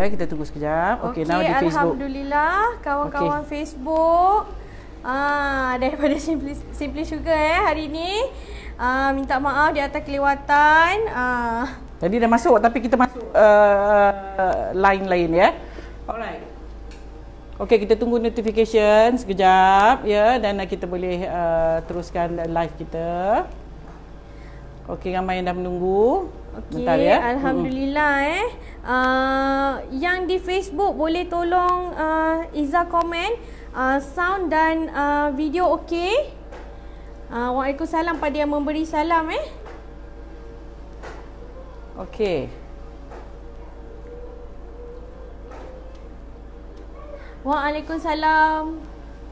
ya. Kita tunggu sekejap. Okey, now di Facebook. Alhamdulillah kawan-kawan Facebook. Daripada Simply Sugar hari ni. Minta maaf di atas kelewatan. Tadi dah masuk tapi kita masuk line lain ya. Alright. Okey, kita tunggu notification sekejap ya, dan kita boleh teruskan live kita. Okey, ramai yang dah menunggu. Okey, bentar ya. Alhamdulillah yang di Facebook boleh tolong Iza komen sound dan video okey. Waalaikumsalam pada yang memberi salam Okey. Waalaikumsalam.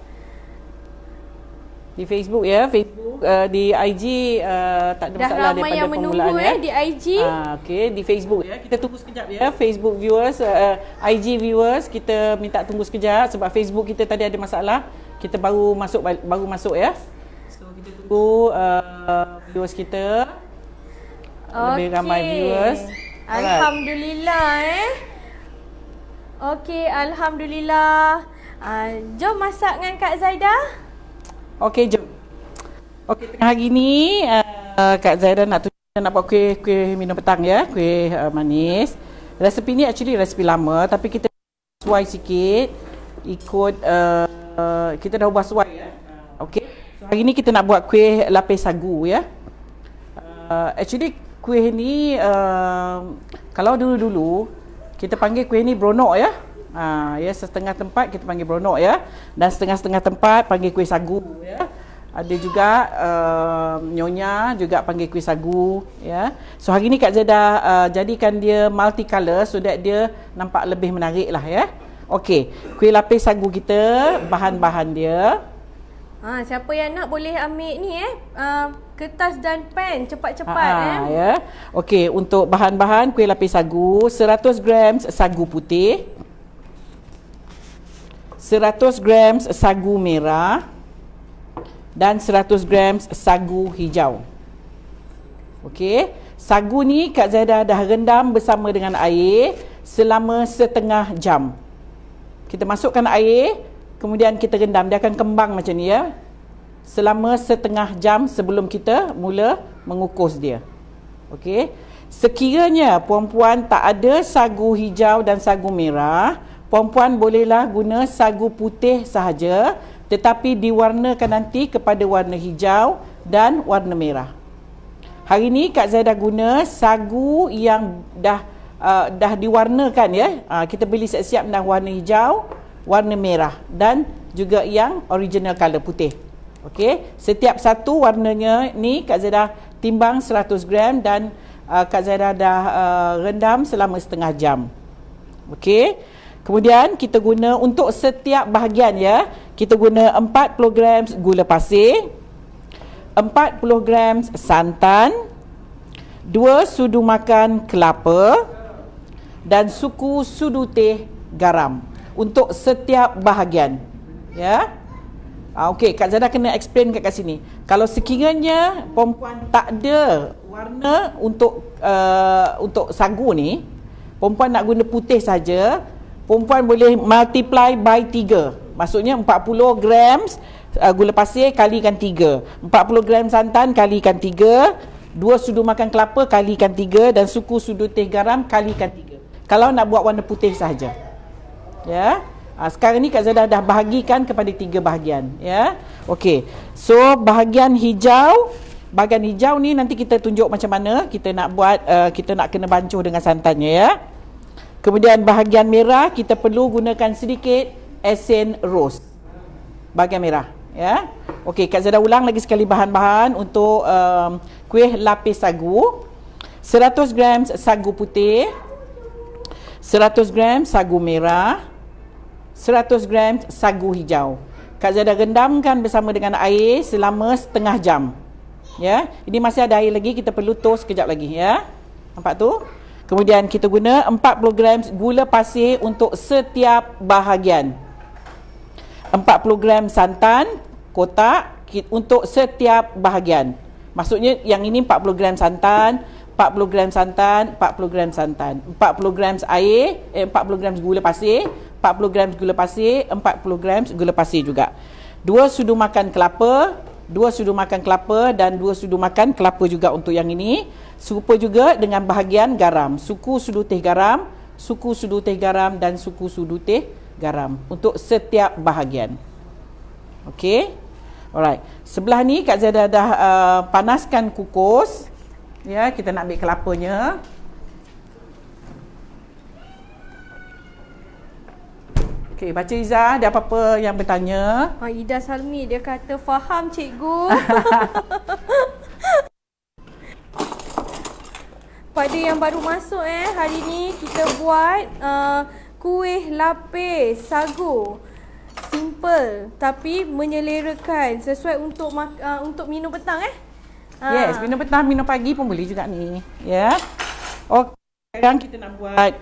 Di Facebook ya, Facebook, di IG tak ada masalah daripada permulaan ya. Di IG. Okey, di Facebook ya. Kita tunggu sekejap ya. Facebook viewers, IG viewers, kita minta tunggu sekejap sebab Facebook kita tadi ada masalah. Kita baru masuk ya. So kita tunggu viewers kita. Lebih ramai viewers. Alhamdulillah Okey, alhamdulillah. Jom masak dengan Kak Zaidah. Okey, jom. Okey, tengah hari ni Kak Zaidah nak buat kuih minum petang ya, kuih manis. Resepi ni actually resepi lama tapi kita sesuai sikit ikut kita dah ubah sesuai ya. Okey. So hari ni kita nak buat kuih lapis sagu ya. Actually kuih ni kalau dulu-dulu kita panggil kuih ni bronok ya. Ya, setengah tempat kita panggil bronok ya, dan setengah-setengah tempat panggil kuih sagu ya. Ada juga nyonya juga panggil kuih sagu ya. So hari ni Kak Zaidah jadikan dia multicolor so that dia nampak lebih menarik lah ya. Okey, kuih lapis sagu kita, bahan-bahan dia. Siapa yang nak boleh ambil ni kertas dan pen cepat-cepat ya. Okey, untuk bahan-bahan kuih lapis sagu, 100 gram sagu putih, 100 gram sagu merah dan 100 gram sagu hijau. Okey, sagu ni Kak Zaidah dah rendam bersama dengan air selama setengah jam. Kita masukkan air, kemudian kita rendam, dia akan kembang macam ni ya. Selama setengah jam sebelum kita mula mengukus dia. Okey. Sekiranya puan-puan tak ada sagu hijau dan sagu merah, puan-puan bolehlah guna sagu putih sahaja, tetapi diwarnakan nanti kepada warna hijau dan warna merah. Hari ni Kak Zaidah guna sagu yang dah diwarnakan ya. Kita beli siap-siap dah warna hijau, warna merah dan juga yang original color putih. Okey, setiap satu warnanya ni Kak Zaidah timbang 100 gram dan Kak Zaidah dah rendam selama setengah jam. Okey. Kemudian kita guna untuk setiap bahagian ya, kita guna 40 gram gula pasir, 40 gram santan, 2 sudu makan kelapa dan suku sudu teh garam untuk setiap bahagian ya. Okey, Kak Zaidah kena explain kat sini. Kalau sekiranya perempuan tak ada warna untuk sagu ni, perempuan nak guna putih saja, perempuan boleh multiply by 3. Maksudnya 40 gram gula pasir kalikan 3, 40 gram santan kalikan 3, 2 sudu makan kelapa kalikan 3 dan suku sudu teh garam kalikan 3. Kalau nak buat warna putih sahaja. Ya. Sekarang ni Kak Zaidah dah bahagikan kepada 3 bahagian ya. Okey. So bahagian hijau ni nanti kita tunjuk macam mana kita nak buat, kita nak kena bancuh dengan santannya ya. Kemudian bahagian merah kita perlu gunakan sedikit esen rose. Bahagian merah ya. Okey, Kak Zaidah ulang lagi sekali bahan-bahan untuk kuih lapis sagu. 100 gram sagu putih, 100 gram sagu merah, 100 gram sagu hijau. Kak Zaidah rendamkan bersama dengan air selama setengah jam. Ya, ini masih ada air lagi, kita perlu toast sekejap lagi ya. Nampak tu? Kemudian kita guna 40 gram gula pasir untuk setiap bahagian. 40 gram santan kotak untuk setiap bahagian. Maksudnya yang ini 40 gram santan, 40 gram santan, 40 gram santan, 40 gram air, 40 gram gula pasir, 40 gram gula pasir, 40 gram gula pasir juga. 2 sudu makan kelapa, 2 sudu makan kelapa dan 2 sudu makan kelapa juga untuk yang ini. Serupa juga dengan bahagian garam, suku sudu teh garam, suku sudu teh garam dan suku sudu teh garam untuk setiap bahagian. Okey. Alright. Sebelah ni Kak Zaida dah panaskan kukus. Ya, kita nak ambil kelapanya. Okey, baca Iza, ada apa-apa yang bertanya? Ida Salmi dia kata faham cikgu. Pada yang baru masuk hari ni kita buat kuih lapis sagu. Simple tapi menyelerakan, sesuai untuk minum petang Yes, minum petang, minum pagi pun boleh juga ni. Ya. Okey, sekarang kita nak buat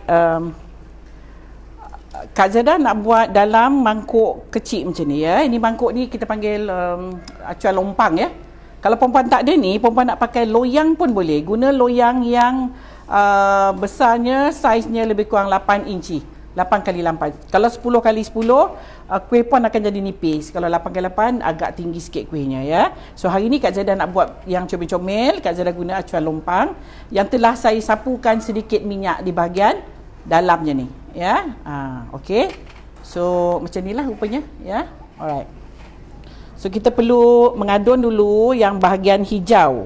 Kak Zaida nak buat dalam mangkuk kecil macam ni ya. Ini mangkuk ni kita panggil acuan lompang ya. Kalau perempuan tak ada ni, perempuan nak pakai loyang pun boleh. Guna loyang yang besarnya, saiznya lebih kurang 8 inci. 8 kali 8. Kalau 10 kali 10, kuih pun akan jadi nipis. Kalau 8 kali 8 agak tinggi sikit kuihnya ya. So hari ni Kak Zaida nak buat yang comel-comel. Kak Zaida guna acuan lompang yang telah saya sapukan sedikit minyak di bahagian dalamnya ni ya. Okey. So macam inilah rupanya ya. Alright. So kita perlu mengadun dulu yang bahagian hijau.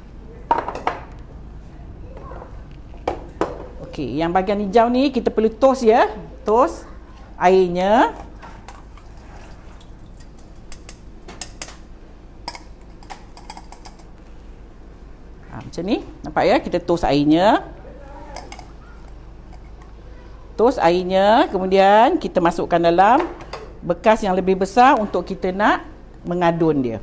Okey, yang bahagian hijau ni kita perlu toast ya. Toast airnya. Macam ni, nampak ya? Kita toast airnya. Toast airnya, kemudian kita masukkan dalam bekas yang lebih besar untuk kita nak mengadun dia.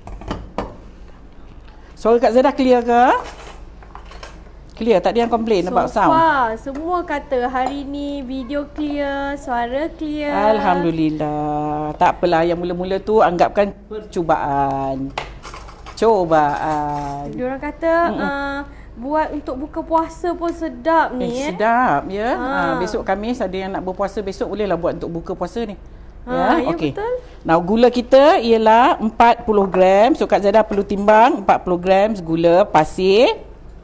Suara Kak Zaida clear ke? Clear, tak ada yang komplain about sound? Semua kata hari ni video clear, suara clear. Alhamdulillah. Tak apalah, yang mula-mula tu anggapkan percubaan. Cobaan. Diorang kata buat untuk buka puasa pun sedap ni sedap ya. Besok Khamis ada yang nak berpuasa, besok bolehlah buat untuk buka puasa ni. Ya, okey. Betul. Now gula kita ialah 40 gram. So Kak Zaida perlu timbang 40 gram gula pasir.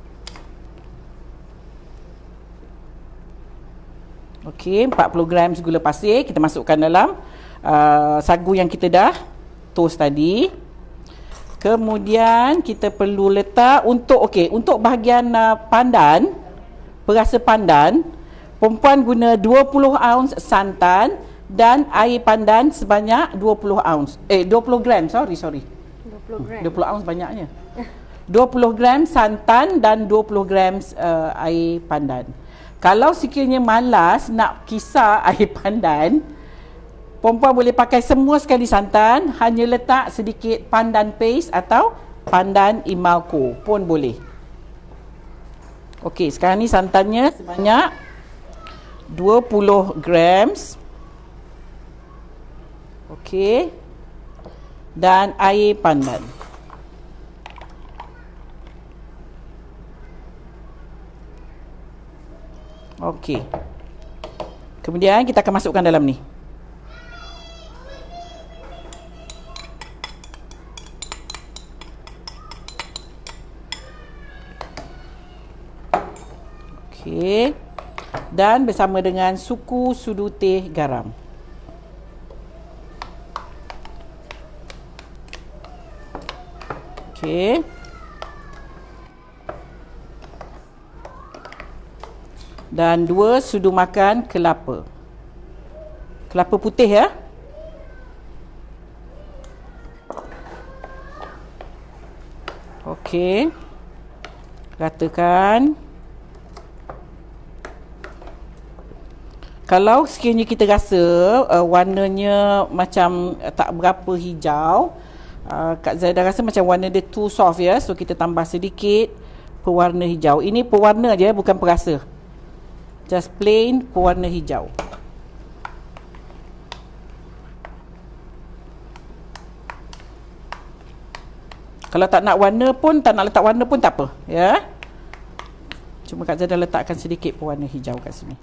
Okey, 40 gram gula pasir kita masukkan dalam sagu yang kita dah toast tadi. Kemudian kita perlu letak untuk bahagian pandan, perasa pandan, perempuan guna 20 ounce santan dan air pandan sebanyak 20 gram, sorry. 20 gram. 20 ounce banyaknya. 20 gram santan dan 20 gram air pandan. Kalau sekiranya malas nak kisar air pandan, perempuan boleh pakai semua sekali santan, hanya letak sedikit pandan paste atau pandan imalco pun boleh. Okey, sekarang ni santannya sebanyak 20 grams. Okey. Dan air pandan. Okey. Kemudian kita akan masukkan dalam ni. Okey. Dan bersama dengan suku sudu teh garam. Okey. Dan 2 sudu makan kelapa. Kelapa putih ya. Okey. Ratakan. Kalau sekiranya kita rasa warnanya macam tak berapa hijau, Kak Zaida rasa macam warna dia too soft ya. So kita tambah sedikit pewarna hijau. Ini pewarna je, bukan perasa. Just plain pewarna hijau. Kalau tak nak warna pun, tak nak letak warna pun tak apa ya. Cuma Kak Zada letakkan sedikit pewarna hijau kat sini.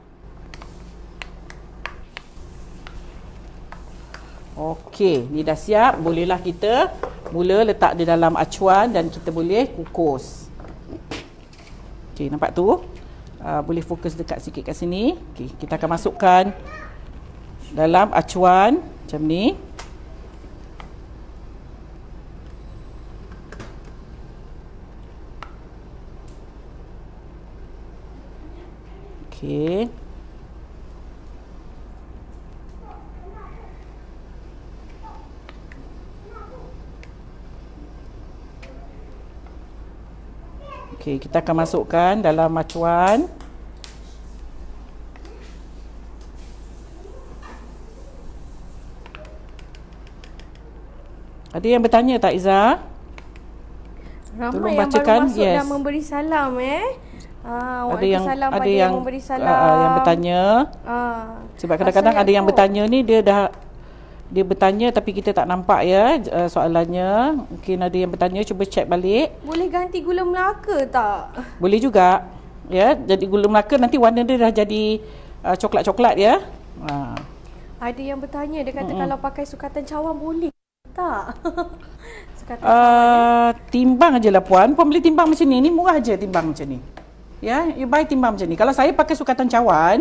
Okey, ni dah siap. Bolehlah kita mula letak di dalam acuan dan kita boleh kukus. Okey, nampak tu? Boleh fokus dekat sikit kat sini. Okey, kita akan masukkan dalam acuan macam ni. Okey. Okey, kita akan masukkan dalam acuan. Ada yang bertanya tak, Iza? Ramai yang baru masuk dan memberi salam ada yang memberi salam. Yang bertanya. Sebab kadang-kadang ada yang bertanya ni dia bertanya tapi kita tak nampak ya soalannya. Mungkin ada yang bertanya, cuba check balik. Boleh ganti gula Melaka tak? Boleh juga. Ya, jadi gula Melaka nanti warna dia dah jadi coklat-coklat ya. Ada yang bertanya, dia kata kalau pakai sukatan cawan boleh tak? Sukatan timbang aje lah puan. Puan beli timbang macam ni. Ni murah aje timbang macam ni. Ya, you buy timbang macam ni. Kalau saya pakai sukatan cawan,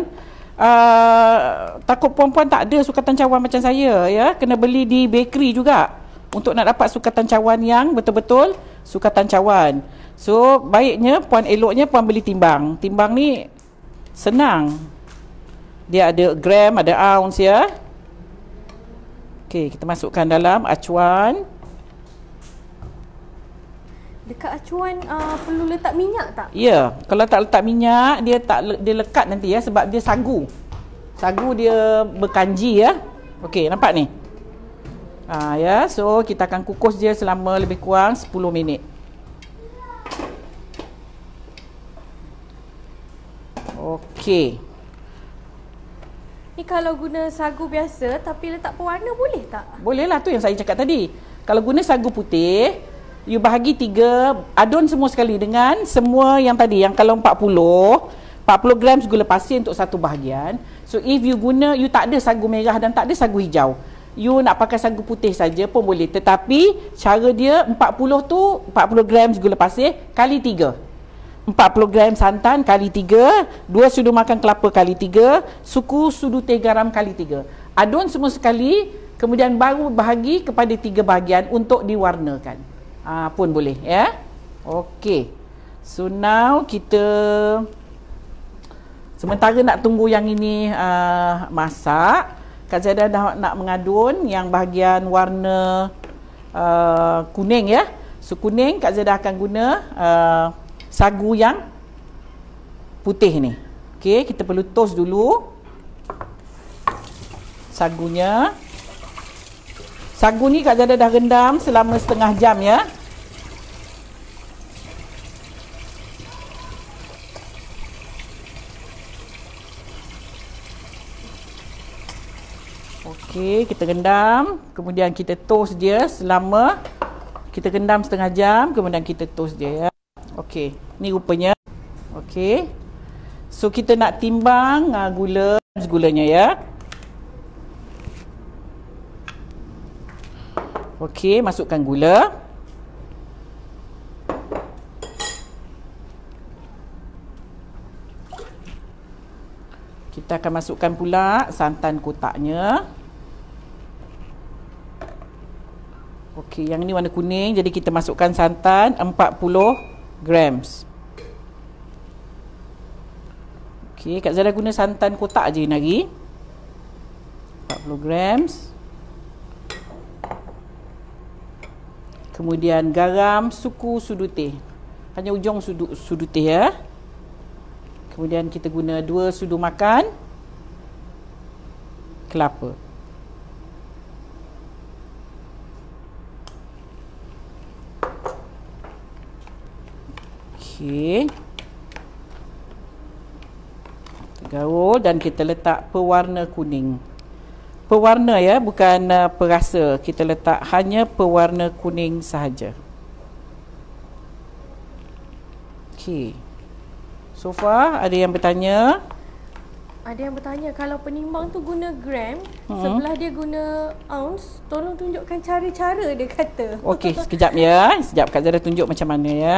takut puan-puan tak ada sukatan cawan macam saya ya, kena beli di bakery juga untuk nak dapat sukatan cawan yang betul-betul sukatan cawan. So baiknya eloknya puan beli timbang. Timbang ni senang, dia ada gram, ada ounce ya. Okey, kita masukkan dalam acuan. Dekat acuan perlu letak minyak tak? Ya, kalau tak letak minyak dia lekat nanti ya, sebab dia sagu. Sagu dia berkanji ya. Okey, nampak ni? Ya, so kita akan kukus dia selama lebih kurang 10 minit. Okey. Ni kalau guna sagu biasa tapi letak pewarna boleh tak? Boleh lah, tu yang saya cakap tadi. Kalau guna sagu putih, you bahagi 3, adun semua sekali dengan semua yang tadi. Yang kalau 40 gram gula pasir untuk satu bahagian. So if you tak ada sagu merah dan tak ada sagu hijau, you nak pakai sagu putih saja pun boleh. Tetapi cara dia 40 gram gula pasir kali 3. 40 gram santan kali 3, 2 sudu makan kelapa kali 3, suku sudu teh garam kali 3. Adun semua sekali, kemudian baru bahagi kepada 3 bahagian untuk diwarnakan. Pun boleh ya. Okey. So now kita sementara nak tunggu yang ini masak, Kak Zada dah nak mengadun yang bahagian warna kuning ya. So kuning Kak Zada akan guna sagu yang putih ni. Okey, kita perlu toast dulu sagunya. Sagu ni Kak Zada dah rendam selama setengah jam ya. Okey, kita rendam, kemudian kita toast dia selama, kita rendam setengah jam, kemudian kita toast dia ya. Okey, ni rupanya. Okey. So kita nak timbang gulanya ya. Okey, masukkan gula. Kita akan masukkan pula santan kotaknya. Okey, yang ni warna kuning, jadi kita masukkan santan 40 grams. Okey, Kak Zara guna santan kotak je lagi. 40 grams. Kemudian garam suku sudu teh. Hanya ujung sudu teh ya. Kemudian kita guna 2 sudu makan kelapa. Okey. Gaul dan kita letak pewarna kuning. Pewarna ya, bukan perasa. Kita letak hanya pewarna kuning sahaja. Okey. So far ada yang bertanya. Ada yang bertanya kalau penimbang tu guna gram, sebelah dia guna ounce, tolong tunjukkan cara-cara dia kata. Okey, sekejap ya. Sekejap Kak Zara tunjuk macam mana ya.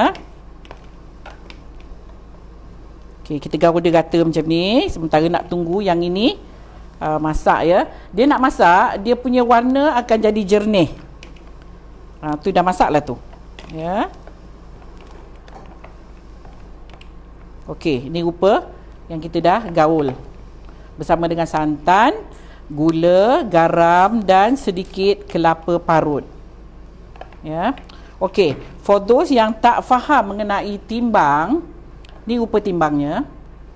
Okey, kita gata macam ni. Sementara nak tunggu yang ini masak ya. Dia nak masak, dia punya warna akan jadi jernih. Tu dah masak lah tu. Ya. Okey, ini rupa yang kita dah gaul. Bersama dengan santan, gula, garam dan sedikit kelapa parut. Ya. Okey, for those yang tak faham mengenai timbang, ni rupa timbangnya.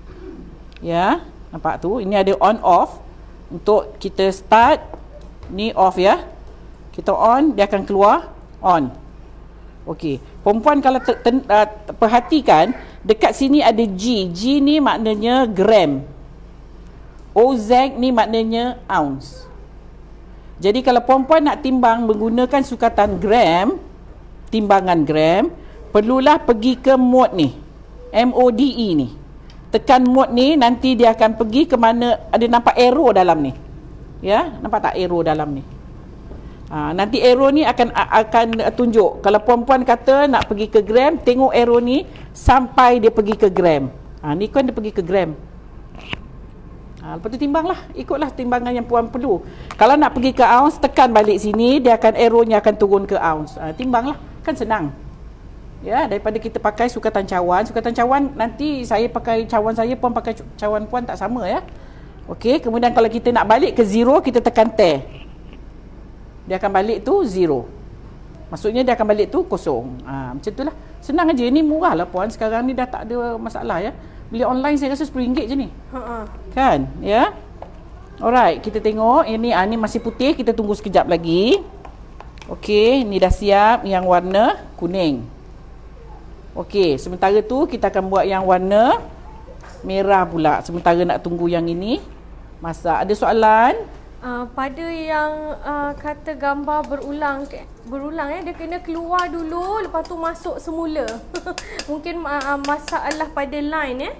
Ya, nampak tu? Ini ada on off. Untuk kita start, ni off ya. Kita on, dia akan keluar on. Okey, perempuan kalau perhatikan, dekat sini ada G. G ni maknanya gram. OZ ni maknanya ounce. Jadi kalau perempuan nak timbang menggunakan sukatan gram, timbangan gram, perlulah pergi ke mode ni, MODE ni. Tekan mode ni, nanti dia akan pergi ke mana, ada nampak arrow dalam ni. Ya, nampak tak arrow dalam ni? Nanti arrow ni akan tunjuk. Kalau perempuan kata nak pergi ke gram, tengok arrow ni sampai dia pergi ke gram. Ni kan dia pergi ke gram. Lepas tu timbanglah, ikutlah timbangan yang puan perlu. Kalau nak pergi ke ounce, tekan balik sini, dia akan arrow-nya akan turun ke ounce. Timbanglah, kan senang. Ya, daripada kita pakai sukatan cawan. Sukatan cawan nanti saya pakai cawan saya, puan pakai cawan puan tak sama ya. Okey, kemudian kalau kita nak balik ke zero, kita tekan tab. Dia akan balik tu zero. Maksudnya dia akan balik tu kosong. Macam itulah. Senang aja. Ini murah lah puan. Sekarang ni dah tak ada masalah ya. Beli online saya rasa RM10 je ni. Kan? Ya. Alright, kita tengok ini ni masih putih, kita tunggu sekejap lagi. Okey, ni dah siap yang warna kuning. Okey, sementara tu kita akan buat yang warna merah pula. Sementara nak tunggu yang ini masak. Ada soalan? Pada yang kata gambar berulang ya, dia kena keluar dulu lepas tu masuk semula. Mungkin masalah pada line ya.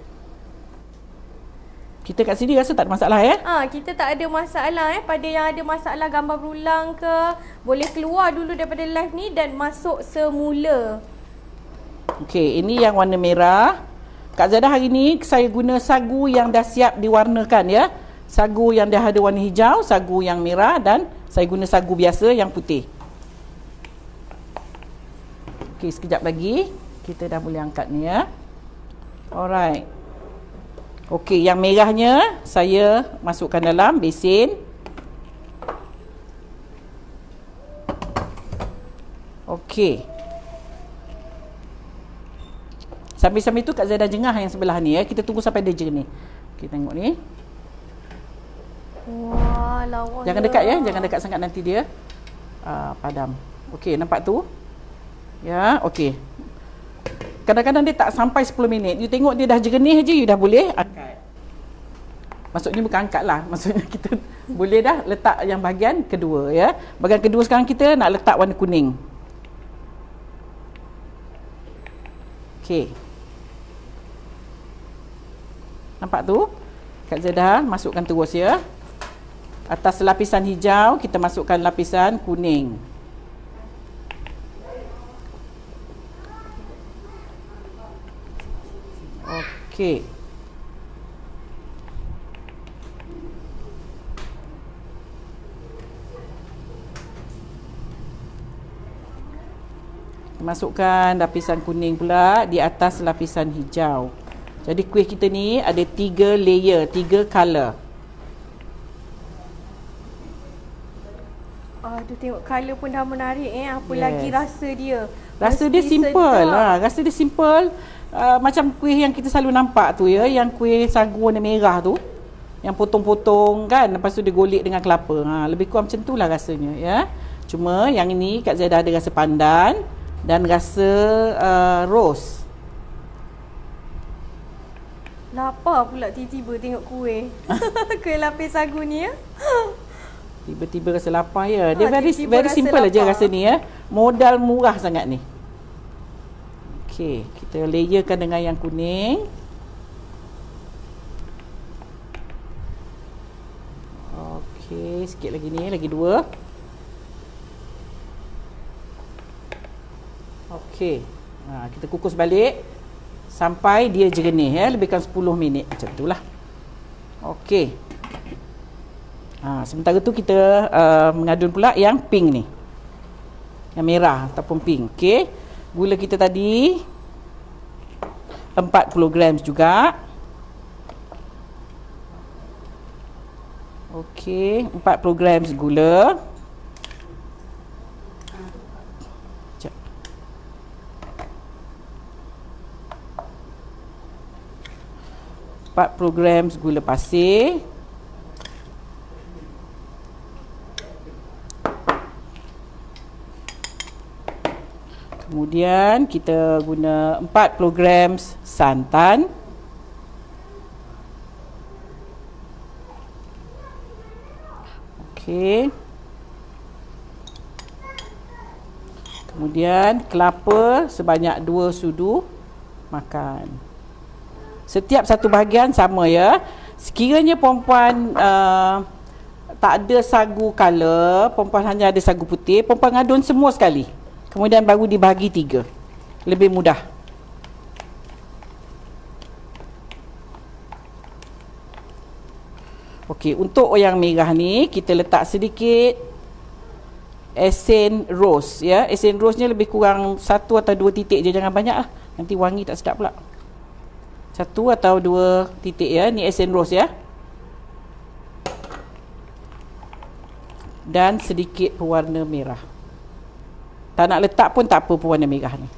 Kita kat sini rasa tak ada masalah ya? Kita tak ada masalah ya. Pada yang ada masalah gambar berulang ke, boleh keluar dulu daripada live ni dan masuk semula. Okey, ini yang warna merah. Kak Zada hari ni saya guna sagu yang dah siap diwarnakan ya. Sagu yang dah ada warna hijau, sagu yang merah dan saya guna sagu biasa yang putih. Okey, sekejap lagi kita dah boleh angkat ni ya. Alright. Okey, yang merahnya saya masukkan dalam besin. Okey. Sambil-sambil tu Kak Zada jengah yang sebelah ni ya. Kita tunggu sampai dia jernih. Okey, tengok ni. Wah, lawa. Jangan dekat ya, jangan dekat sangat nanti dia padam. Okey, nampak tu? Ya, okey. Kadang-kadang dia tak sampai 10 minit. You tengok dia dah jernih je, you dah boleh angkat. Maksudnya bukan angkat lah. Maksudnya kita boleh dah letak yang bahagian kedua ya. Bahagian kedua sekarang kita nak letak warna kuning. Okey. Nampak tu? Kak Zada masukkan terus ya. Atas lapisan hijau kita masukkan lapisan kuning. Okey. Masukkan lapisan kuning pula di atas lapisan hijau. Jadi kuih kita ni ada 3 layer, 3 color. Aduh, tengok color pun dah menarik Apa lagi rasa dia? Rasa dia simple lah. Rasa dia simple. Macam kuih yang kita selalu nampak tu ya, yang kuih sagu warna merah tu, yang potong-potong kan, lepas tu dia golek dengan kelapa. Lebih kurang macam tu lah rasanya ya. Cuma yang ini Kak Zada ada rasa pandan dan rasa rose. Lapar pula tiba-tiba tengok kuih. Kuih lapis sagu ni ya. Tiba-tiba rasa lapar ya. Dia very simple aja rasa ni ya. Modal murah sangat ni. Okey, kita layerkan dengan yang kuning. Okey, sikit lagi ni, lagi 2. Okey. Kita kukus balik sampai dia jernih ya, lebihkan 10 minit macam itulah. Okey. Sementara tu kita mengadun pula yang pink ni. Yang merah ataupun pink. Okey. Gula kita tadi 40 gram juga. Okey, 40 gram gula. Sekejap. 40 gram gula pasir. Kemudian kita guna 40 gram santan. Okey. Kemudian kelapa sebanyak 2 sudu makan. Setiap satu bahagian sama ya. Sekiranya perempuan tak ada sagu color, perempuan hanya ada sagu putih, perempuan adun semua sekali. Kemudian baru dibahagi 3. Lebih mudah. Okey, untuk yang merah ni kita letak sedikit esen rose ya. Esen rose-nya lebih kurang 1 atau 2 titik je, jangan banyak lah. Nanti wangi tak sedap pula. 1 atau 2 titik ya. Ni esen rose ya. Dan sedikit pewarna merah. Tak nak letak pun tak apa pewarna merah ni.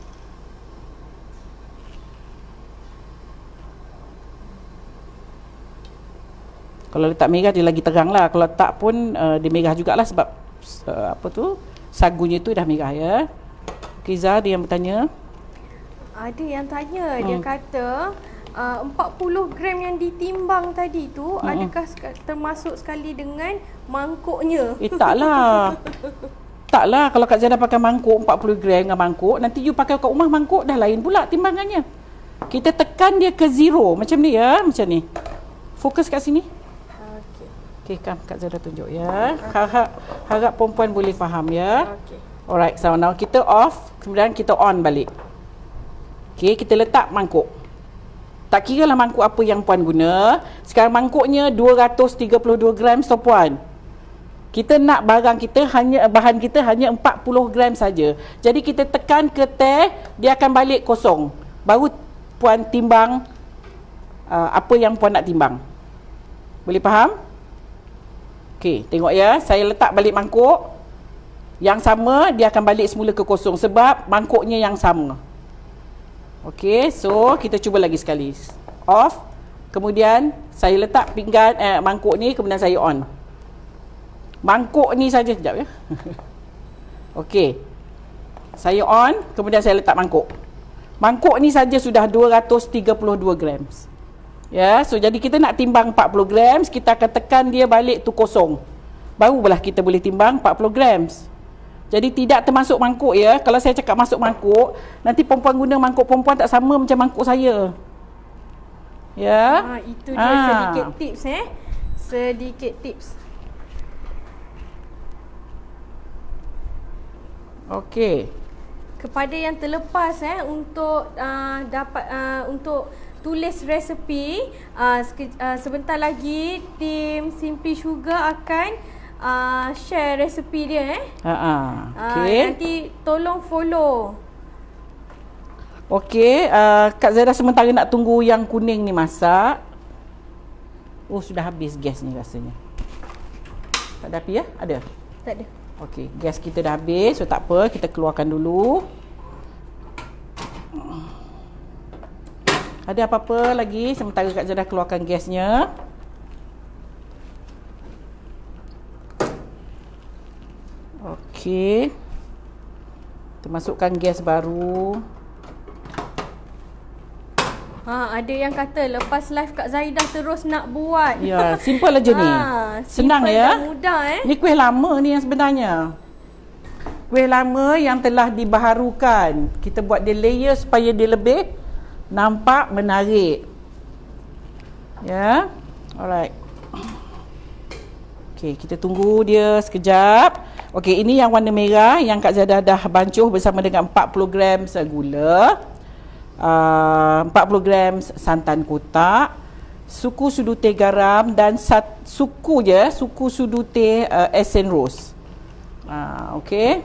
Kalau letak merah dia lagi terang lah. Kalau tak pun dia merah jugalah sebab apa tu, sagunya tu dah merah ya. Okay, Zah, dia yang bertanya. Ada yang tanya, dia kata 40 gram yang ditimbang tadi tu adakah termasuk sekali dengan mangkuknya? Taklah. Taklah, kalau Kak Zaida pakai mangkuk 40 gram dengan mangkuk, nanti you pakai kat rumah mangkuk dah lain pula timbangannya. Kita tekan dia ke 0 macam ni ya, macam ni. Fokus kat sini. Okey. Okey, Kak Zaida tunjuk ya. Harap perempuan boleh faham ya. Okey. Alright, so now kita off, kemudian kita on balik. Okey, kita letak mangkuk. Tak kira lah mangkuk apa yang puan guna. Sekarang mangkuknya 232 gram so puan. Kita nak bahan kita hanya 40 gram saja. Jadi kita tekan ke teh, dia akan balik kosong. Baru puan timbang apa yang puan nak timbang. Boleh faham? Okey, tengok ya. Saya letak balik mangkuk. Yang sama, dia akan balik semula ke kosong sebab mangkuknya yang sama. Okey, so kita cuba lagi sekali. Off. Kemudian saya letak pinggan mangkuk ni, kemudian saya on. Mangkuk ni saja, sekejap ya. Okey. Saya on, kemudian saya letak mangkuk. Mangkuk ni saja sudah 232 gram. Ya, so jadi kita nak timbang 40 gram, kita akan tekan dia balik tu kosong. Barulah kita boleh timbang 40 gram. Jadi tidak termasuk mangkuk ya. Kalau saya cakap masuk mangkuk, nanti perempuan guna mangkuk perempuan tak sama macam mangkuk saya. Ya. Itu dia sedikit tips Sedikit tips. Okey. Kepada yang terlepas untuk dapat untuk tulis resepi, sebentar lagi tim Simply Sugar akan share resepi dia Okey. nanti tolong follow. Okey, Kak Zaida sementara nak tunggu yang kuning ni masak. Oh, sudah habis gas ni rasanya. Tak ada api ya? Ada? Tak ada. Okey, gas kita dah habis, so tak apa, kita keluarkan dulu. Ada apa-apa lagi sementara Kak Zaida keluarkan gasnya? Okey. Kita masukkan gas baru. Ada yang kata lepas live Kak Zaida terus nak buat. Ya, simple aja ni. Senang ya. Mudah Ni kuih lama ni yang sebenarnya. kuih lama yang telah dibaharukan. Kita buat dia layer supaya dia lebih nampak menarik. Ya. Alright. Okey, kita tunggu dia sekejap. Okey, ini yang warna merah yang Kak Zada dah bancuh bersama dengan 40 gram gula, 40 gram santan kotak, suku sudu teh garam dan suku sudu teh esen rose. Okey.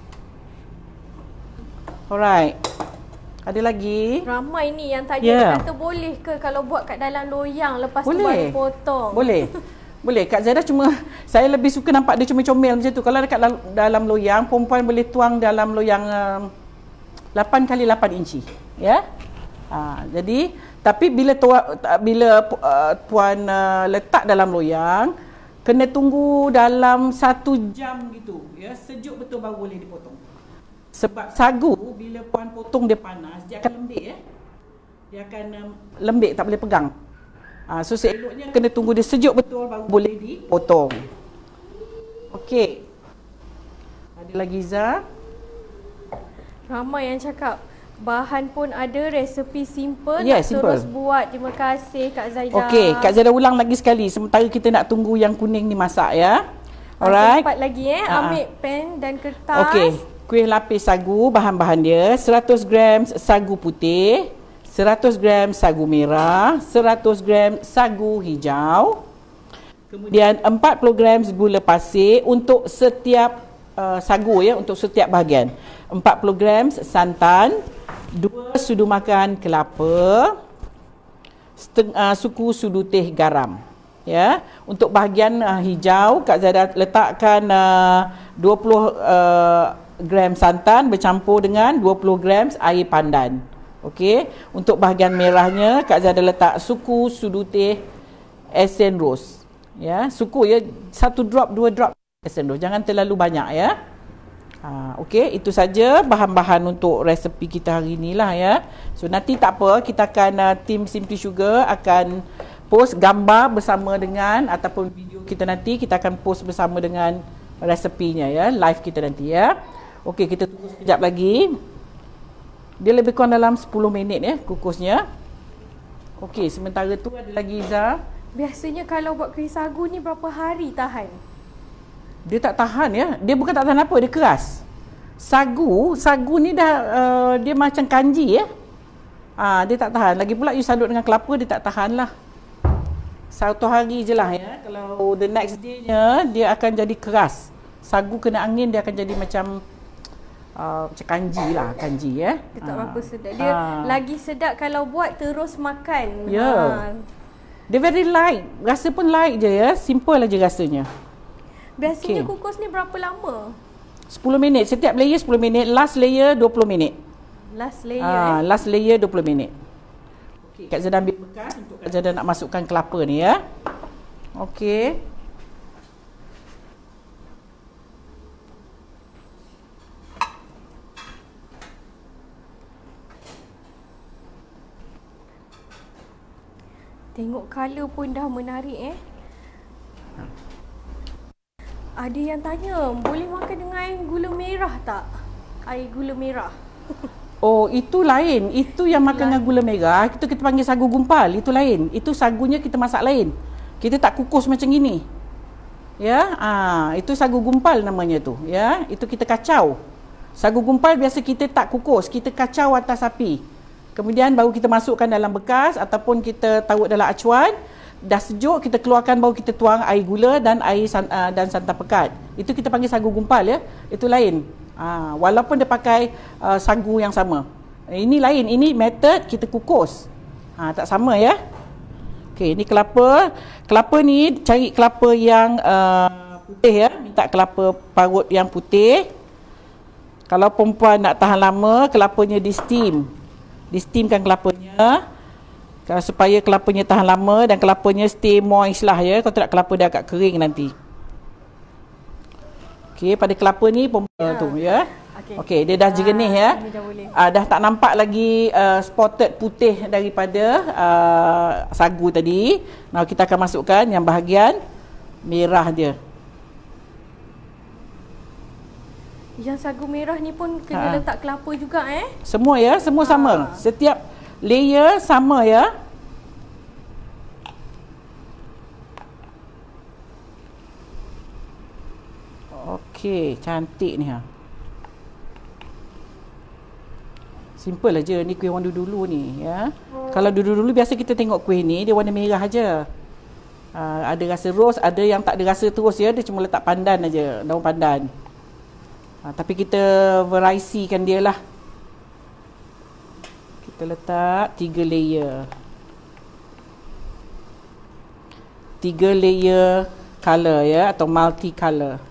Alright. Ada lagi? Ramai ni yang tanya kata boleh ke kalau buat kat dalam loyang lepas tu baru potong? Boleh. Boleh. Kak Zada cuma saya lebih suka nampak dia comel-comel macam tu. Kalau dekat dalam loyang, perempuan boleh tuang dalam loyang 8 kali 8 inci. Ya. Jadi tapi bila puan letak dalam loyang, kena tunggu dalam 1 jam gitu. Ya, sejuk betul baru boleh dipotong. Sebab sagu bila puan potong dia panas, dia akan lembik ya. Dia akan lembik, tak boleh pegang. So seeloknya kena tunggu dia sejuk betul baru boleh dipotong. Okey. Ada lagi Zah? Ramai yang cakap bahan pun ada, resepi simple, simple. Terus buat. Terima kasih Kak Zaida. Okey, Kak Zaida ulang lagi sekali sementara kita nak tunggu yang kuning ni masak ya. Alright. Cepat lagi ambil pen dan kertas. Okey. Kuih lapis sagu, bahan-bahan dia 100 gram sagu putih, 100 gram sagu merah, 100 gram sagu hijau, kemudian 40 gram gula pasir untuk setiap sagu ya, untuk setiap bahagian, 40 gram santan, 2 sudu makan kelapa, suku sudu teh garam. Ya, untuk bahagian hijau Kak Zada letakkan 20 gram santan bercampur dengan 20 gram air pandan. Okey, untuk bahagian merahnya Kak Zada letak suku sudu teh esen rose. Ya, suku ya, 1 drop 2 drop esen rose, jangan terlalu banyak ya. Okey, itu saja bahan-bahan untuk resepi kita hari inilah ya. So nanti tak apa, kita akan tim Simply Sugar akan post gambar bersama dengan ataupun video kita nanti, kita akan post bersama dengan resepinya ya, live kita nanti ya. Okey, kita tunggu sekejap lagi. Dia lebih kurang dalam 10 minit ya kukusnya. Okey, sementara tu ada lagi Zah. Biasanya kalau buat kuih sagu ni berapa hari tahan? Dia tak tahan ya. Dia bukan tak tahan apa, dia keras. Sagu ni dah dia macam kanji ya. Dia tak tahan. Lagi pula you salut dengan kelapa, dia tak tahan lah. 1 hari je lah ya. Kalau the next day-nya dia akan jadi keras. Sagu kena angin dia akan jadi macam kanji lah, kanji ya. Dia tak berapa sedap. Dia lagi sedap kalau buat terus makan. Ya. Dia very light. Rasa pun light je ya. Simple aja rasanya. Biasanya kukus ni berapa lama? 10 minit. Setiap layer 10 minit. Last layer 20 minit. Last layer Last layer 20 minit. Okey, Kak Zada ambil bekas untuk Kak Zada nak masukkan kelapa ni ya. Okey. Tengok color pun dah menarik Ada yang tanya, boleh makan dengan air gula merah tak? Air gula merah. Oh, itu lain. Itu yang makan dengan gula merah, itu kita panggil sagu gumpal. Itu lain. Itu sagunya kita masak lain. Kita tak kukus macam ini. Ya, itu sagu gumpal namanya tu. Ya, itu kita kacau. Sagu gumpal biasa kita tak kukus, kita kacau atas api. Kemudian baru kita masukkan dalam bekas ataupun kita taruh dalam acuan. Dah sejuk, kita keluarkan, baru kita tuang air gula dan dan santan pekat. Itu kita panggil sagu gumpal ya. Itu lain. Walaupun dia pakai sagu yang sama. Ini lain, ini method kita kukus. Tak sama ya. Okey, ini kelapa. Kelapa ni cari kelapa yang putih ya. Minta kelapa parut yang putih. Kalau perempuan nak tahan lama, kelapanya di steam. Di-steamkan kelapanya supaya kelapanya tahan lama dan kelapanya stay moist lah ya. Kalau tidak kelapa dia agak kering nanti. Okey, pada kelapa ni tu ya. Okey, dia dah jernih ya. Dah tak nampak lagi spotted putih daripada sagu tadi. Now kita akan masukkan yang bahagian merah dia. Yang sagu merah ni pun kena letak kelapa juga Semua ya, semua sama. Setiap layer sama ya. Okey, cantik ni Simple aja ni kuih orang dulu ni ya. Kalau dulu biasa kita tengok kuih ni dia warna merah aja. Ada rasa rose, ada yang tak ada rasa terus ya, dia cuma letak pandan aja, daun pandan. Tapi kita variasikan dia lah. Kita letak 3 layer. 3 layer color ya, atau multi color.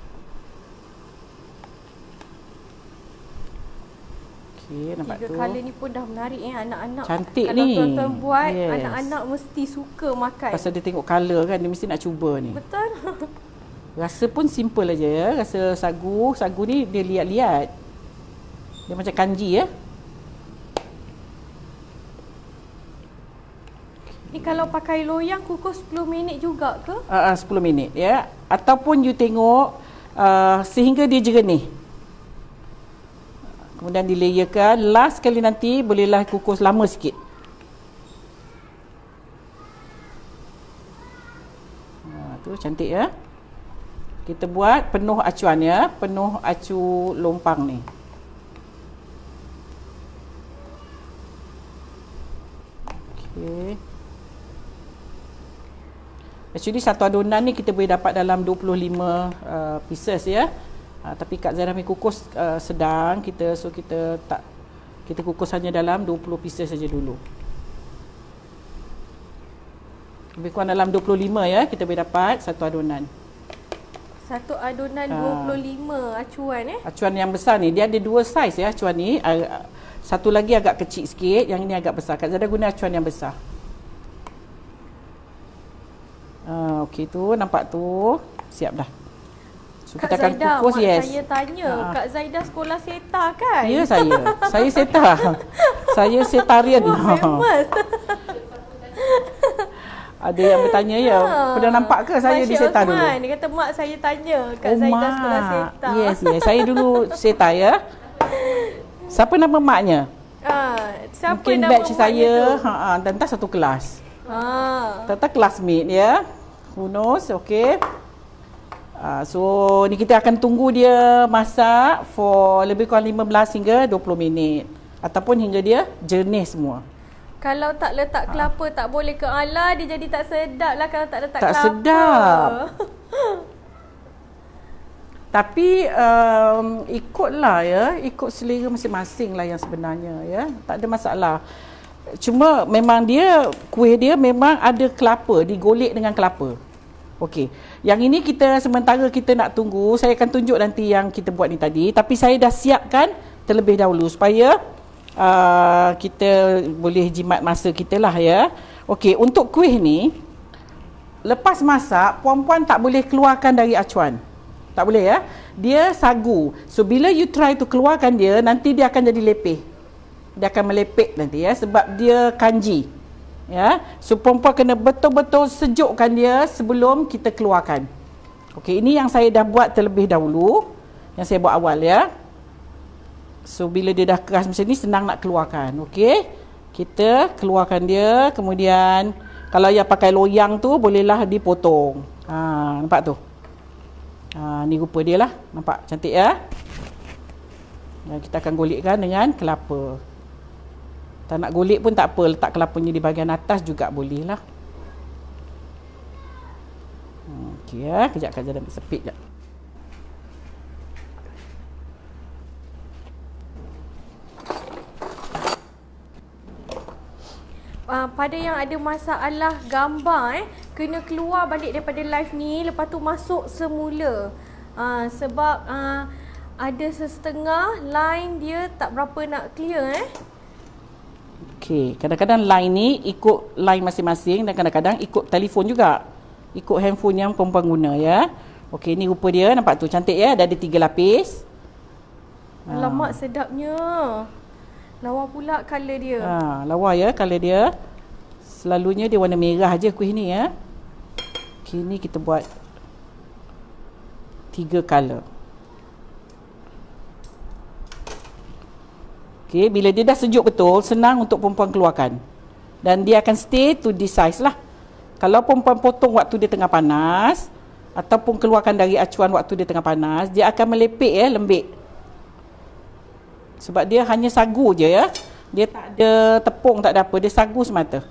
Okay, nampak 3 color ni pun dah menarik anak-anak. Cantik kalau ni. Kalau tuan-tuan buat, anak-anak mesti suka makan. Pasal dia tengok color kan, dia mesti nak cuba ni. Betul. Rasa pun simple aja ya. Rasa sagu ni dia liat-liat. Dia macam kanji ya. Ni kalau pakai loyang kukus 10 minit juga ke? 10 minit ya. Ataupun you tengok sehingga dia jernih. Kemudian dilayerkan. Last kali nanti bolehlah kukus lama sikit. Tu cantik ya. Kita buat penuh acuan ya. Penuh acu lompang ni. Okey. Actually satu adunan ni kita boleh dapat dalam 25 pieces ya. Tapi Kak Zaira ambil kukus sedang, kita kukus hanya dalam 20 pieces saja dulu. Lebih kurang dalam 25 ya, kita boleh dapat satu adunan. Satu adunan 25 acuan Acuan yang besar ni, dia ada dua saiz ya acuan ni. Satu lagi agak kecil sikit, yang ini agak besar. Kak Zaira guna acuan yang besar. Okey tu, nampak tu. Siap dah. So, Kak kita akan Zaida, kukus, saya tanya, Kak Zaida sekolah seta kan? Ya, saya. Saya seta. Saya setarian. Wah, famous. Ada yang bertanya ya, pernah nampak ke saya di seta dulu? Dia kata mak saya tanya, Kak Zaida sekolah seta. Yes. Saya dulu seta ya. Siapa nama maknya? Siapa mungkin nama batch saya dan tak satu kelas. Tak classmate ya. Who knows, okay. So ni kita akan tunggu dia masak for lebih kurang 15 hingga 20 minit ataupun hingga dia jernih semua. Kalau tak letak kelapa tak boleh ke? Alah, dia jadi tak sedap lah kalau tak letak kelapa. Tak sedap. Tapi ikutlah ya, ikut selera masing-masing lah yang sebenarnya ya. Tak ada masalah. Cuma memang kuih dia memang ada kelapa, digolek dengan kelapa. Okey. Yang ini sementara kita nak tunggu, saya akan tunjuk nanti yang kita buat ni tadi, tapi saya dah siapkan terlebih dahulu supaya kita boleh jimat masa kita lah ya. Okey, untuk kuih ni lepas masak puan-puan tak boleh keluarkan dari acuan. Tak boleh ya. Dia sagu. So bila you try to keluarkan dia, nanti dia akan jadi lepeh. Dia akan melepek nanti ya, sebab dia kanji. Ya, so puan-puan kena betul-betul sejukkan dia sebelum kita keluarkan. Okey, ini yang saya dah buat terlebih dahulu, yang saya buat awal ya. So bila dia dah keras macam ni, senang nak keluarkan. Okey, kita keluarkan dia. Kemudian kalau yang pakai loyang tu bolehlah dipotong. Nampak tu. Ni rupa dia lah. Nampak cantik ya. Kita akan golekkan dengan kelapa. Tak nak golek pun tak apa, letak kelapanya di bahagian atas juga boleh lah. Okey ya, kejap Kak Zaida ambil sepit sekejap. Pada yang ada masalah gambar kena keluar balik daripada live ni, lepas tu masuk semula. Sebab ada setengah line dia tak berapa nak clear Okey, kadang-kadang line ni ikut line masing-masing dan kadang-kadang ikut telefon juga. Ikut handphone yang perempuan guna ya. Okey, ni rupa dia, nampak tu cantik ya, ada 3 lapis. Alamak sedapnya. Lawa pula color dia. Lawa ya color dia. Selalunya dia warna merah aja kuih ni ya. Okey, ni kita buat 3 color. Okey, bila dia dah sejuk betul, senang untuk perempuan keluarkan. Dan dia akan stay to this size lah. Kalau perempuan potong waktu dia tengah panas, ataupun keluarkan dari acuan waktu dia tengah panas, dia akan melepek ya, lembik. Sebab dia hanya sagu je ya. Dia tak ada tepung, tak ada apa. Dia sagu semata.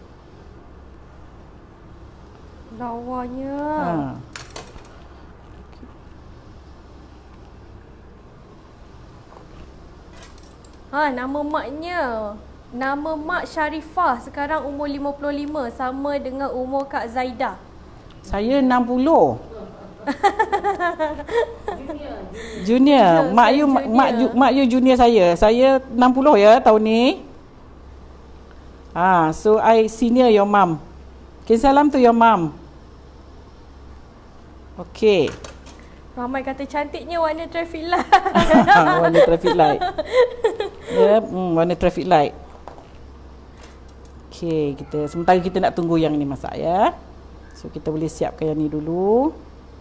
Lawanya. Nama maknya. Nama mak Sharifah sekarang umur 55 sama dengan umur Kak Zaidah. Saya 60. Junior. Mak you junior saya. Saya 60 ya tahun ni. So I senior your mum. Okay, salam to your mum. Okay. Ramai kata cantiknya warna traffic light. Warna traffic light. Warna traffic light. Okay, sementara kita nak tunggu yang ni masak ya. So kita boleh siapkan yang ni dulu.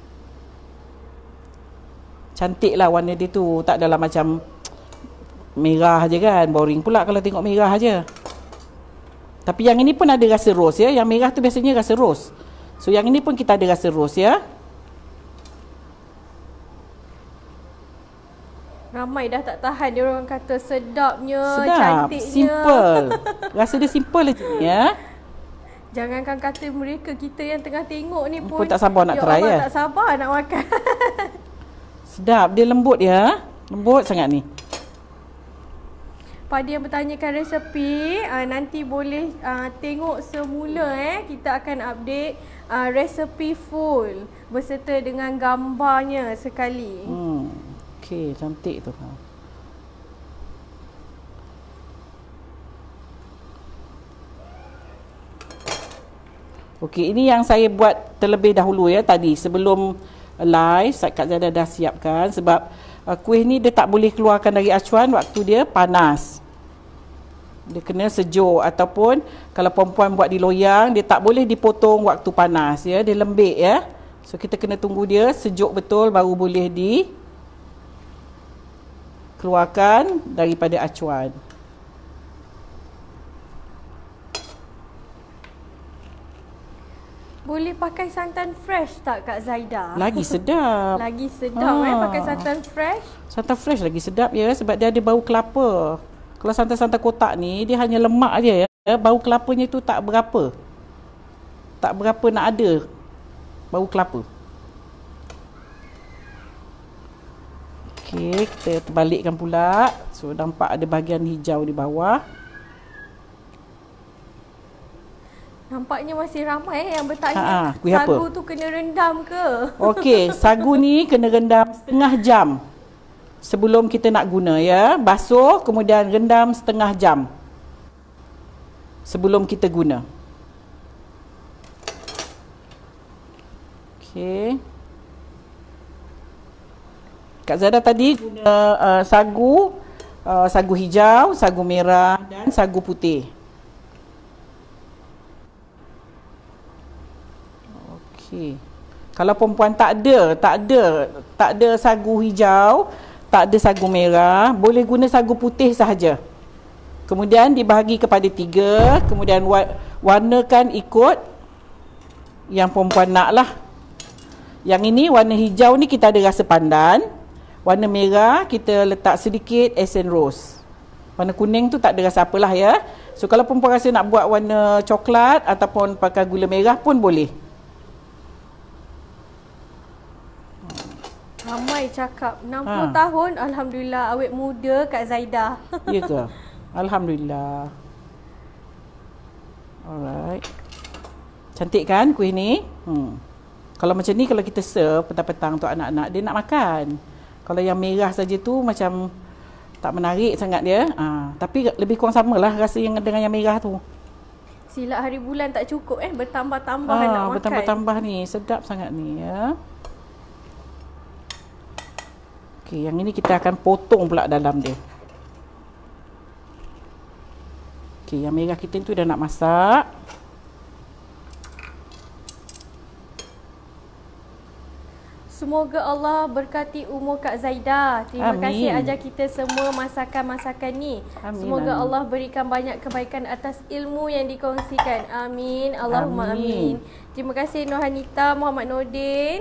Cantik lah warna dia tu. Tak adalah macam merah je kan. Boring pula kalau tengok merah je. Tapi yang ini pun ada rasa rose ya. Yang merah tu biasanya rasa rose. So yang ini pun kita ada rasa rose ya. Ramai dah tak tahan. Dia orang kata sedapnya, sedap, cantiknya. Simple. Rasa dia simple je ya. Jangankan kata mereka, kita yang tengah tengok ni pun tak sabar nak try ya. Tak sabar nak makan. Sedap, dia lembut ya. Lembut sangat ni. Pada yang bertanyakan resepi, nanti boleh tengok semula kita akan update resepi full berserta dengan gambarnya sekali. Okey, cantik tu. Okey, ini yang saya buat terlebih dahulu ya tadi sebelum live. Kak Zada dah siapkan sebab kuih ni dia tak boleh keluarkan dari acuan waktu dia panas. Dia kena sejuk ataupun kalau perempuan buat di loyang dia tak boleh dipotong waktu panas ya, dia lembik ya. So kita kena tunggu dia sejuk betul baru boleh dikeluarkan daripada acuan. Boleh pakai santan fresh tak Kak Zaidah? Lagi sedap. Lagi sedap pakai santan fresh. Santan fresh lagi sedap ya sebab dia ada bau kelapa. Kalau santan-santan kotak ni dia hanya lemak aja ya. Bau kelapanya tu tak berapa. Tak berapa nak ada bau kelapa. Okey, kita terbalikkan pula. So nampak ada bahagian hijau di bawah. Nampaknya masih ramai yang bertanya apa? Sagu tu kena rendam ke? Okey, sagu ni kena rendam setengah jam sebelum kita nak guna ya. Basuh kemudian rendam setengah jam sebelum kita guna. Okey. Kak Zada tadi guna sagu hijau, sagu merah dan sagu putih. Kalau perempuan tak ada sagu hijau, tak ada sagu merah, boleh guna sagu putih sahaja. Kemudian dibahagi kepada 3, kemudian warnakan ikut yang perempuan nak lah. Yang ini warna hijau ni kita ada rasa pandan, warna merah kita letak sedikit esen rose. Warna kuning tu tak ada rasa apalah ya. So kalau perempuan rasa nak buat warna coklat ataupun pakai gula merah pun boleh. Ramai cakap 60 tahun, alhamdulillah awet muda Kak Zaidah. Ya ke? Alhamdulillah. Alright. Cantik kan kuih ni? Kalau macam ni kalau kita serve petang-petang untuk anak-anak dia nak makan. Kalau yang merah saja tu macam tak menarik sangat dia. Tapi lebih kurang samalah rasa yang dengan yang merah tu. Silap hari bulan tak cukup bertambah-tambah nak makan. Bertambah-tambah ni, sedap sangat ni ya. Okey, yang ini kita akan potong pula dalam dia. Okey, yang merah kita tu dah nak masak. Semoga Allah berkati umur Kak Zaidah. Terima kasih ajar kita semua masakan-masakan ni. Semoga Allah berikan banyak kebaikan atas ilmu yang dikongsikan. Amin. Allahumma amin. Terima kasih Nurhanita Muhammad Nordin.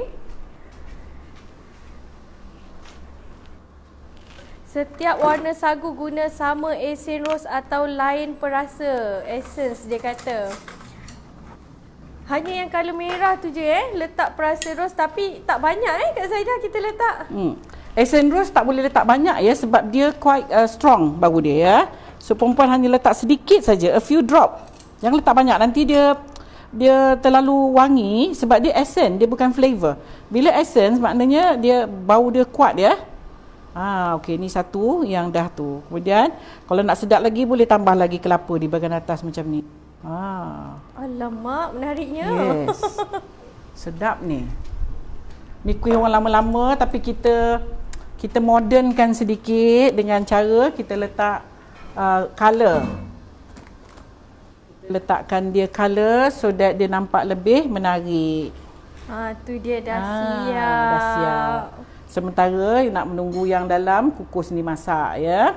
Setiap warna sagu guna sama esen rose atau lain perasa? Essence dia kata. Hanya yang color merah tu je letak perasa rose, tapi tak banyak Kak Zaidah kita letak. Essence rose tak boleh letak banyak ya, sebab dia quite strong baru dia ya. So perempuan hanya letak sedikit saja, a few drop. Jangan letak banyak, nanti dia terlalu wangi sebab dia essence, dia bukan flavor. Bila essence maknanya dia bau dia kuat ya. Okey, ni satu yang dah tu. Kemudian kalau nak sedap lagi boleh tambah lagi kelapa di bahagian atas macam ni. Alamak, menariknya. Yes. Sedap ni. Ni kuih orang lama-lama tapi kita modernkan sedikit dengan cara kita letak color. Letakkan dia color so that dia nampak lebih menarik. Tu dia dah siap. Dah siap. Sementara nak menunggu yang dalam kukus ni masak ya.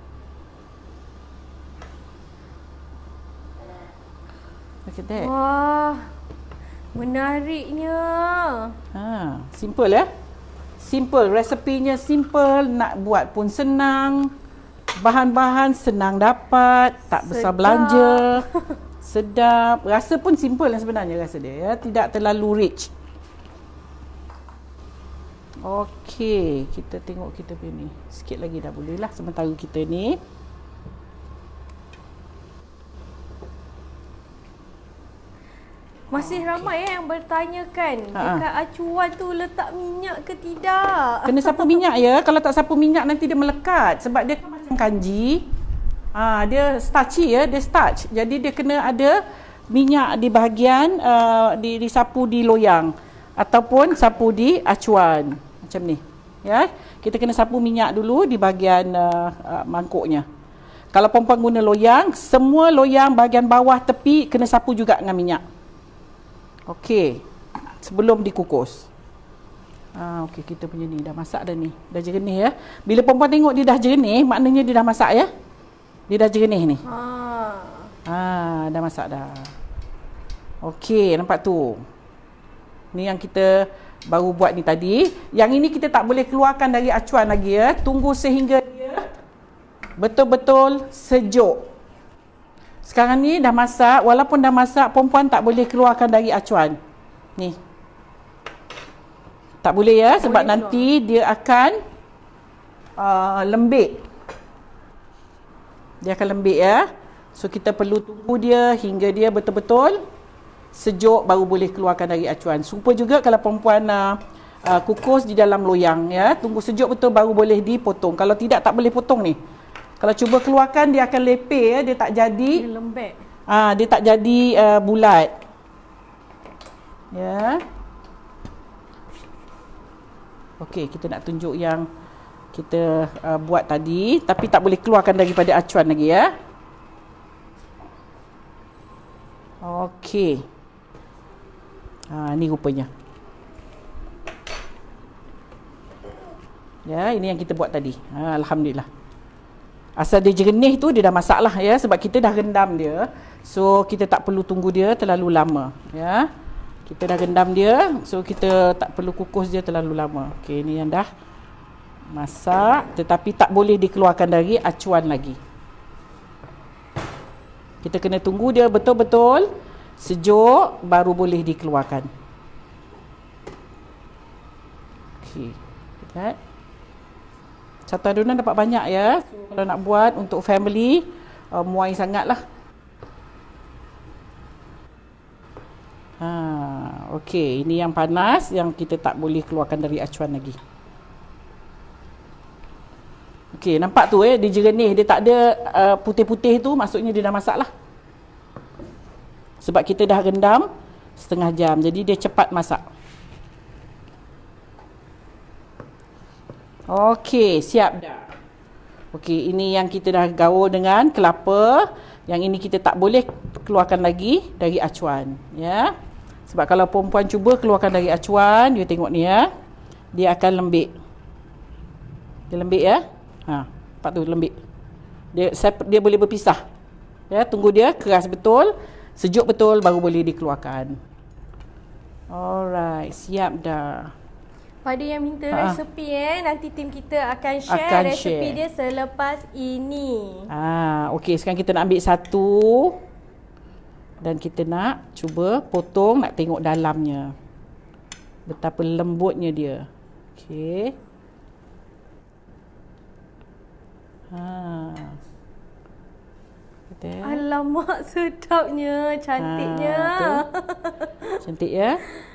Wah, menariknya. Simple ya. Simple, resepinya simple, nak buat pun senang. Bahan-bahan senang dapat, tak besar belanja. Sedap. Rasa pun simple yang sebenarnya rasa dia ya, tidak terlalu rich. Okey, kita tengok kita punya ni. Sikit lagi dah boleh lah sementara kita ni. Masih ramai yang bertanyakan dekat acuan tu letak minyak ke tidak? Kena sapu minyak ya. Kalau tak sapu minyak nanti dia melekat. Sebab dia kan macam kanji. Dia starchy ya, dia starch. Jadi dia kena ada minyak di bahagian disapu di loyang ataupun sapu di acuan. Macam ni. Ya. Kita kena sapu minyak dulu di bahagian mangkuknya. Kalau perempuan guna loyang, semua loyang bahagian bawah tepi kena sapu juga dengan minyak. Okey, sebelum dikukus. Okey, kita punya ni dah masak dah ni. Dah jernih ya. Bila perempuan tengok dia dah jernih, maknanya dia dah masak ya. Dia dah jernih ni. Dah masak dah. Okey, nampak tu. Ni yang kita baru buat ni tadi. Yang ini kita tak boleh keluarkan dari acuan lagi ya. Tunggu sehingga dia betul-betul sejuk. Sekarang ni dah masak, walaupun dah masak, perempuan tak boleh keluarkan dari acuan. Ni. Tak boleh ya, sebab boleh nanti keluar. Dia akan lembik. Dia akan lembik ya. So kita perlu tunggu dia hingga dia betul-betul sejuk baru boleh keluarkan dari acuan. Serupa juga kalau perempuan kukus di dalam loyang ya. Tunggu sejuk betul baru boleh dipotong. Kalau tidak, tak boleh potong ni. Kalau cuba keluarkan dia akan lepeh ya, dia tak jadi. Dia lembek. Dia tak jadi bulat. Ya. Okey, kita nak tunjuk yang kita buat tadi tapi tak boleh keluarkan daripada acuan lagi ya. Okey. Ni rupanya. Ya, ini yang kita buat tadi. Alhamdulillah. Asal dia jernih tu dia dah masak lah ya, sebab kita dah rendam dia. So kita tak perlu tunggu dia terlalu lama ya. Kita dah rendam dia, so kita tak perlu kukus dia terlalu lama. Okey, ni yang dah masak tetapi tak boleh dikeluarkan dari acuan lagi. Kita kena tunggu dia betul-betul sejuk baru boleh dikeluarkan. Okey. Lihat. Satu adunan dapat banyak ya. So, kalau nak buat untuk family, muai sangatlah. Okey, ini yang panas yang kita tak boleh keluarkan dari acuan lagi. Okey, nampak tu dia jernih, dia tak ada putih-putih tu, maksudnya dia dah masak lah. Sebab kita dah rendam setengah jam, jadi dia cepat masak. Okey, siap dah. Okey, ini yang kita dah gaul dengan kelapa. Yang ini kita tak boleh keluarkan lagi dari acuan, ya. Sebab kalau perempuan cuba keluarkan dari acuan, dia tengok ni ya. dia akan lembik. Dia lembik ya. Nampak tu lembik. Dia boleh berpisah. Ya, tunggu dia keras betul, sejuk betul baru boleh dikeluarkan. Alright, siap dah. Pada yang minta resepi nanti tim kita akan share resepi dia selepas ini. Okey, sekarang kita nak ambil satu dan kita nak cuba potong, nak tengok dalamnya. Betapa lembutnya dia. Okey. Alamak, sedapnya, cantiknya. Cantik ya.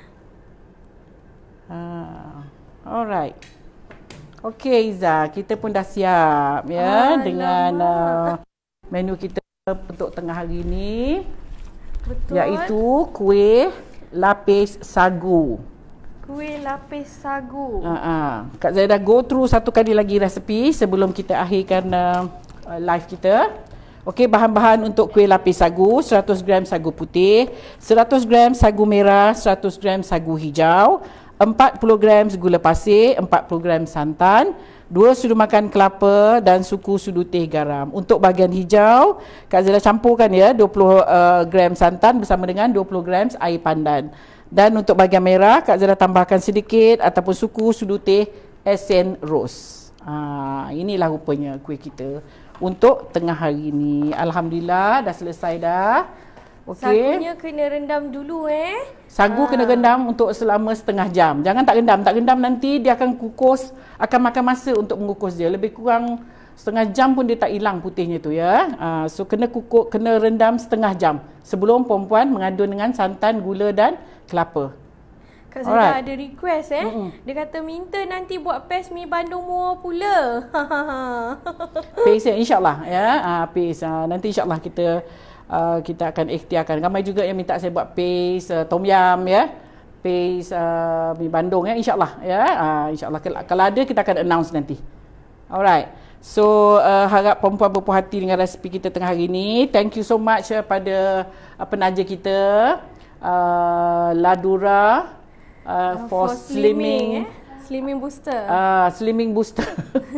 Alright. Okey Iza, kita pun dah siap ya dengan menu kita untuk tengah hari ni. Betul. Iaitu kuih lapis sagu. Kuih lapis sagu. Kak Zaida go through satu kali lagi resepi sebelum kita akhirkan live kita. Okey, bahan-bahan untuk kuih lapis sagu: 100 gram sagu putih, 100 gram sagu merah, 100 gram sagu hijau, 40 gram gula pasir, 40 gram santan, 2 sudu makan kelapa dan suku sudu teh garam. Untuk bahagian hijau, Kak Zila campurkan ya 20 gram santan bersama dengan 20 gram air pandan. Dan untuk bahagian merah, Kak Zila tambahkan sedikit ataupun suku sudu teh esen rose. Inilah rupanya kuih kita untuk tengah hari ni. Alhamdulillah dah selesai dah. Okey. Sagunya kena rendam dulu Sagu kena rendam untuk selama setengah jam. Jangan tak rendam. Tak rendam nanti dia akan kukus, akan makan masa untuk mengukus dia. Lebih kurang setengah jam pun dia tak hilang putihnya tu ya. So kena rendam setengah jam sebelum perempuan mengadun dengan santan, gula dan kelapa. Kak Zaida ada request Dia kata minta nanti buat PES Mi Bandung Muar pula. PES insya-Allah ya. PES nanti insya-Allah kita akan ikhtiarkan. Ramai juga yang minta saya buat PES tom yam ya. PES Mi Bandung ya, insya-Allah ya. Insya-Allah kalau ada kita akan announce nanti. Alright. So harap perempuan berpuas hati dengan resepi kita tengah hari ni. Thank you so much pada penaja kita Ladura for slimming slimming booster. Slimming booster.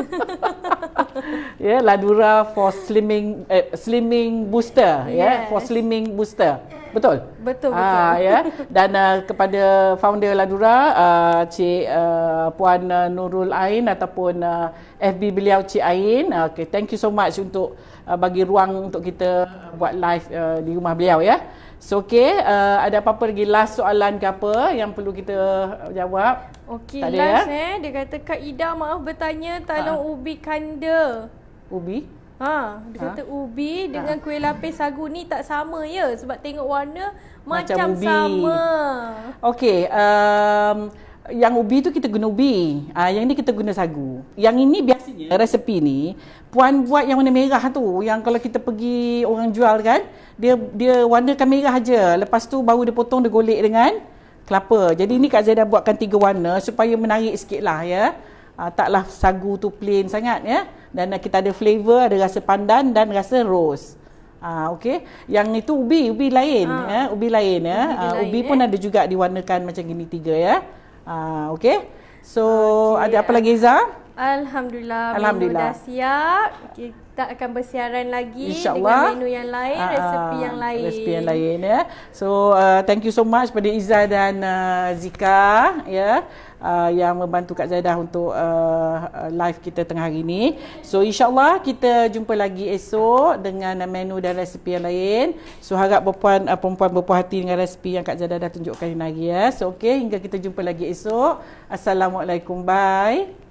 Ladura for slimming booster for slimming booster. Betul? Betul. Dan kepada founder Ladura, Cik Puan Nurul Ain ataupun FB beliau Cik Ain. Okay, thank you so much untuk bagi ruang untuk kita buat live di rumah beliau ya. So ada apa-apa lagi last soalan ke apa yang perlu kita jawab? Okey, last dia kata Kak Ida maaf bertanya talong ubi kanda. Ubi? Dia kata ubi dengan kuih lapis sagu ni tak sama ya sebab tengok warna macam sama. Okey, yang ubi tu kita guna ubi. Yang ni kita guna sagu. Yang ini biasanya resepi ni puan buat yang warna merah tu, yang kalau kita pergi orang jual kan, dia warnakan merah aja. Lepas tu baru dia potong, dia golek dengan kelapa. Jadi ni Kak Zaida buatkan 3 warna supaya menarik sikitlah ya. Taklah sagu tu plain sangat ya. Dan kita ada flavor, ada rasa pandan dan rasa rose. Okey. Yang itu ubi lain ya, ubi lain ya. Ubi pun ada juga diwarnakan macam gini 3 ya. Okey. So ada apa lagi Iza? Alhamdulillah. Dah siap. Kita akan bersiaran lagi dengan menu yang lain, resepi yang lain. Ya. So thank you so much pada Iza dan Zika ya. Yang membantu Kak Zaidah untuk live kita tengah hari ini. So insyaAllah kita jumpa lagi esok dengan menu dan resepi yang lain. So harap perempuan berpuas hati dengan resepi yang Kak Zaidah dah tunjukkan hari ya. So hingga kita jumpa lagi esok. Assalamualaikum, bye.